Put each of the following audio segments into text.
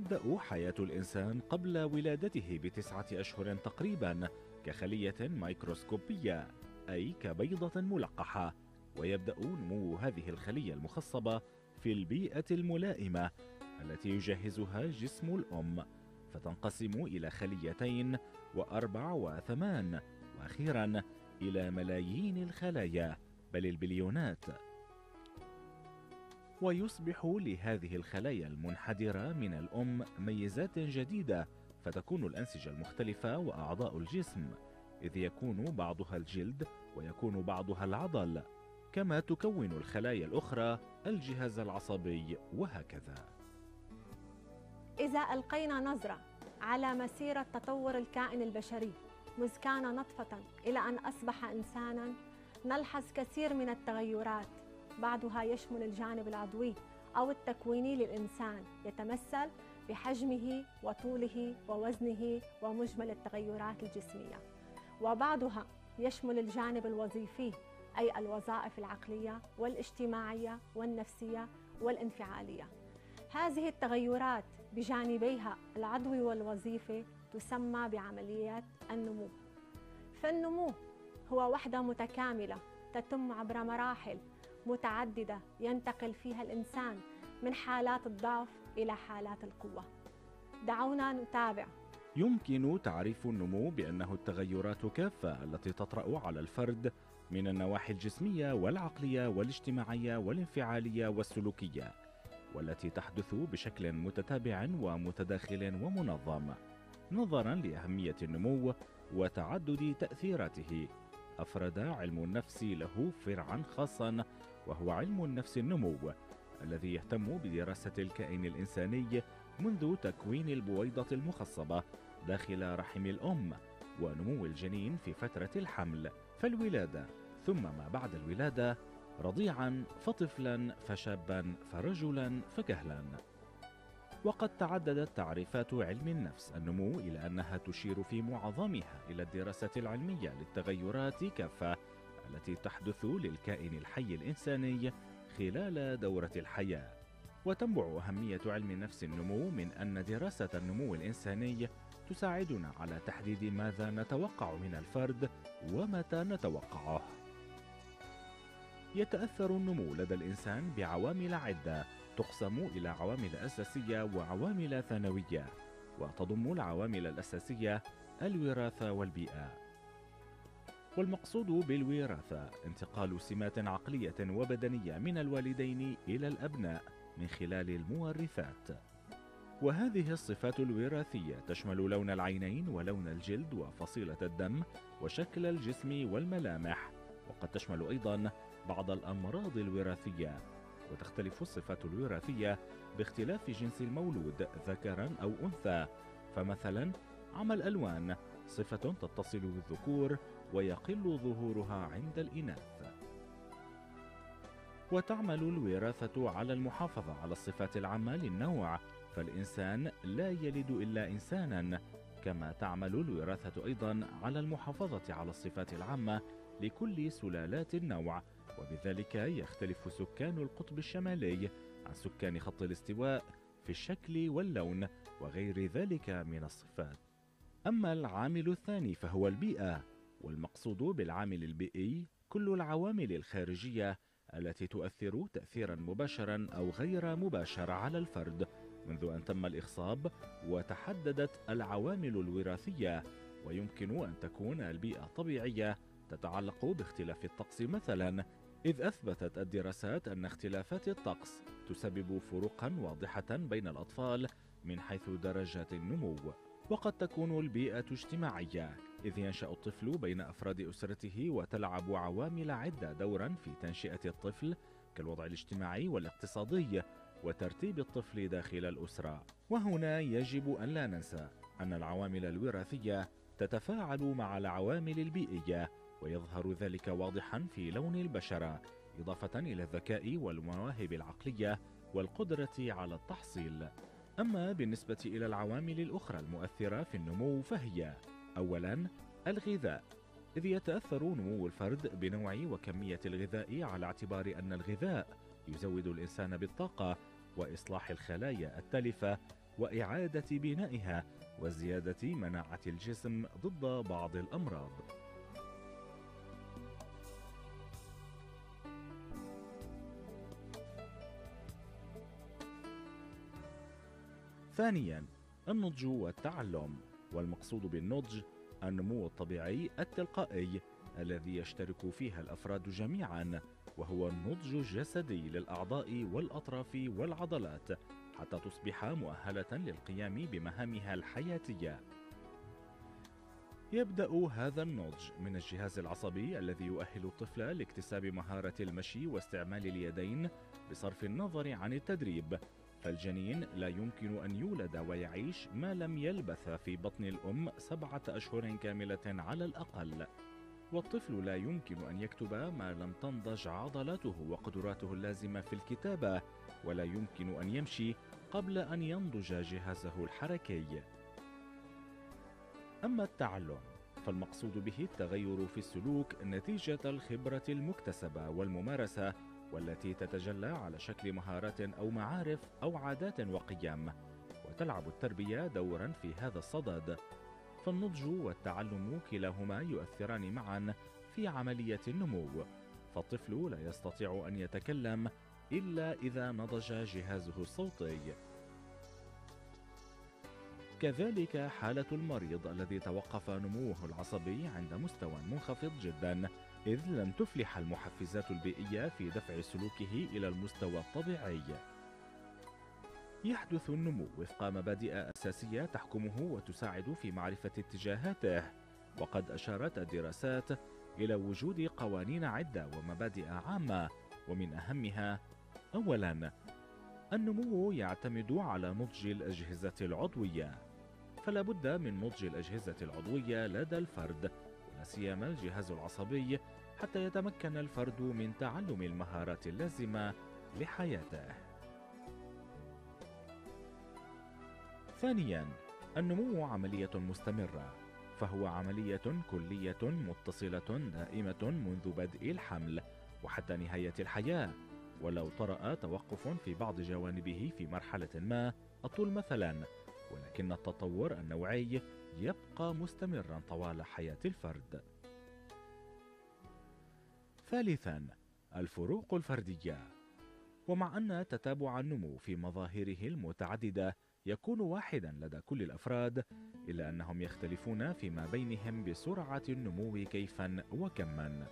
تبدأ حياة الإنسان قبل ولادته ب9 أشهر تقريبا كخلية ميكروسكوبية، أي كبيضة ملقحة، ويبدأ نمو هذه الخلية المخصبة في البيئة الملائمة التي يجهزها جسم الأم، فتنقسم إلى خليتين وأربع وثمان، وأخيرا إلى ملايين الخلايا بل البليونات. ويصبح لهذه الخلايا المنحدرة من الأم ميزات جديدة، فتكون الأنسجة المختلفة وأعضاء الجسم، إذ يكون بعضها الجلد ويكون بعضها العضل، كما تكون الخلايا الأخرى الجهاز العصبي، وهكذا. إذا ألقينا نظرة على مسيرة تطور الكائن البشري مذ كان نطفة إلى أن أصبح إنسانا، نلحظ كثير من التغيرات، بعضها يشمل الجانب العضوي أو التكويني للإنسان، يتمثل بحجمه وطوله ووزنه ومجمل التغيرات الجسمية، وبعضها يشمل الجانب الوظيفي، أي الوظائف العقلية والاجتماعية والنفسية والانفعالية. هذه التغيرات بجانبيها العضوي والوظيفي تسمى بعمليات النمو. فالنمو هو وحدة متكاملة تتم عبر مراحل متعددة ينتقل فيها الإنسان من حالات الضعف إلى حالات القوة. دعونا نتابع. يمكن تعريف النمو بأنه التغيرات كافة التي تطرأ على الفرد من النواحي الجسمية والعقلية والاجتماعية والانفعالية والسلوكية، والتي تحدث بشكل متتابع ومتداخل ومنظم. نظرا لأهمية النمو وتعدد تأثيراته، أفرد علم النفس له فرعا خاصا، وهو علم النفس النمو، الذي يهتم بدراسة الكائن الإنساني منذ تكوين البويضة المخصبة داخل رحم الأم، ونمو الجنين في فترة الحمل، فالولادة، ثم ما بعد الولادة، رضيعا فطفلا فشابا فرجلا فكهلا. وقد تعددت تعريفات علم النفس النمو إلى أنها تشير في معظمها إلى الدراسة العلمية للتغيرات كافة التي تحدث للكائن الحي الإنساني خلال دورة الحياة. وتنبع أهمية علم نفس النمو من أن دراسة النمو الإنساني تساعدنا على تحديد ماذا نتوقع من الفرد ومتى نتوقعه. يتأثر النمو لدى الإنسان بعوامل عدة تقسم إلى عوامل أساسية وعوامل ثانوية، وتضم العوامل الأساسية الوراثة والبيئة. والمقصود بالوراثة انتقال سمات عقلية وبدنية من الوالدين إلى الأبناء من خلال المورثات، وهذه الصفات الوراثية تشمل لون العينين ولون الجلد وفصيلة الدم وشكل الجسم والملامح، وقد تشمل أيضا بعض الأمراض الوراثية. وتختلف الصفات الوراثية باختلاف جنس المولود ذكرا أو أنثى، فمثلا عمى الألوان صفة تتصل بالذكور ويقل ظهورها عند الإناث. وتعمل الوراثة على المحافظة على الصفات العامة للنوع، فالإنسان لا يلد إلا إنسانا، كما تعمل الوراثة أيضا على المحافظة على الصفات العامة لكل سلالات النوع، وبذلك يختلف سكان القطب الشمالي عن سكان خط الاستواء في الشكل واللون وغير ذلك من الصفات. أما العامل الثاني فهو البيئة، والمقصود بالعامل البيئي كل العوامل الخارجية التي تؤثر تأثيرا مباشرا أو غير مباشر على الفرد منذ أن تم الإخصاب وتحددت العوامل الوراثية. ويمكن أن تكون البيئة طبيعية تتعلق باختلاف الطقس مثلا، إذ أثبتت الدراسات أن اختلافات الطقس تسبب فروقا واضحة بين الأطفال من حيث درجات النمو. وقد تكون البيئة اجتماعية، إذ ينشأ الطفل بين أفراد أسرته وتلعب عوامل عدة دورا في تنشئة الطفل كالوضع الاجتماعي والاقتصادي وترتيب الطفل داخل الأسرة. وهنا يجب أن لا ننسى أن العوامل الوراثية تتفاعل مع العوامل البيئية، ويظهر ذلك واضحا في لون البشرة، إضافة إلى الذكاء والمواهب العقلية والقدرة على التحصيل. أما بالنسبة إلى العوامل الأخرى المؤثرة في النمو فهي: أولا الغذاء، إذ يتأثر نمو الفرد بنوع وكمية الغذاء على اعتبار أن الغذاء يزود الإنسان بالطاقة وإصلاح الخلايا التالفة وإعادة بنائها وزيادة مناعة الجسم ضد بعض الأمراض. ثانياً، النضج والتعلم، والمقصود بالنضج النمو الطبيعي التلقائي الذي يشترك فيها الأفراد جميعاً، وهو النضج الجسدي للأعضاء والأطراف والعضلات حتى تصبح مؤهلة للقيام بمهامها الحياتية. يبدأ هذا النضج من الجهاز العصبي الذي يؤهل الطفل لاكتساب مهارة المشي واستعمال اليدين بصرف النظر عن التدريب، فالجنين لا يمكن أن يولد ويعيش ما لم يلبث في بطن الأم 7 أشهر كاملة على الأقل، والطفل لا يمكن أن يكتب ما لم تنضج عضلاته وقدراته اللازمة في الكتابة، ولا يمكن أن يمشي قبل أن ينضج جهازه الحركي. أما التعلم فالمقصود به التغير في السلوك نتيجة الخبرة المكتسبة والممارسة، والتي تتجلى على شكل مهارات أو معارف أو عادات وقيم، وتلعب التربية دورا في هذا الصدد. فالنضج والتعلم كلاهما يؤثران معا في عملية النمو، فالطفل لا يستطيع أن يتكلم إلا إذا نضج جهازه الصوتي. كذلك حالة المريض الذي توقف نموه العصبي عند مستوى منخفض جدا، إذ لم تفلح المحفزات البيئية في دفع سلوكه إلى المستوى الطبيعي. يحدث النمو وفق مبادئ أساسية تحكمه وتساعد في معرفة اتجاهاته، وقد أشارت الدراسات إلى وجود قوانين عدة ومبادئ عامة، ومن أهمها: أولاً، النمو يعتمد على نضج الأجهزة العضوية، فلا بد من نضج الأجهزة العضوية لدى الفرد، ولا سيما الجهاز العصبي، حتى يتمكن الفرد من تعلم المهارات اللازمة لحياته. ثانياً، النمو عملية مستمرة، فهو عملية كلية متصلة دائمة منذ بدء الحمل وحتى نهاية الحياة، ولو طرأ توقف في بعض جوانبه في مرحلة ما، الطول مثلا، ولكن التطور النوعي يبقى مستمرا طوال حياة الفرد. ثالثا، الفروق الفردية. ومع أن تتابع النمو في مظاهره المتعددة يكون واحدا لدى كل الأفراد، إلا أنهم يختلفون فيما بينهم بسرعة النمو كيفا وكما.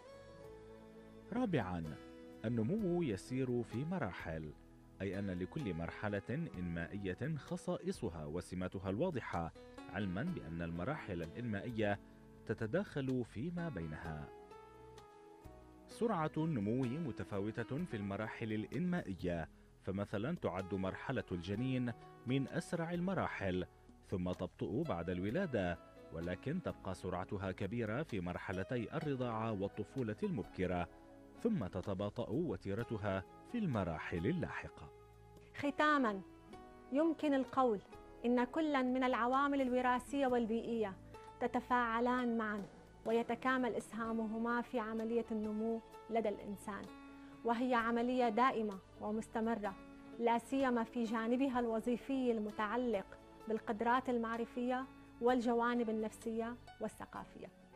رابعا، النمو يسير في مراحل، أي أن لكل مرحلة إنمائية خصائصها وسماتها الواضحة، علما بأن المراحل الإنمائية تتداخل فيما بينها. سرعة النمو متفاوتة في المراحل الإنمائية، فمثلا تعد مرحلة الجنين من أسرع المراحل، ثم تبطئ بعد الولادة، ولكن تبقى سرعتها كبيرة في مرحلتي الرضاعة والطفولة المبكرة، ثم تتباطأ وتيرتها في المراحل اللاحقة. ختاماً، يمكن القول إن كلا من العوامل الوراثية والبيئية تتفاعلان معا، ويتكامل إسهامهما في عملية النمو لدى الإنسان، وهي عملية دائمة ومستمرة، لا سيما في جانبها الوظيفي المتعلق بالقدرات المعرفية والجوانب النفسية والثقافية.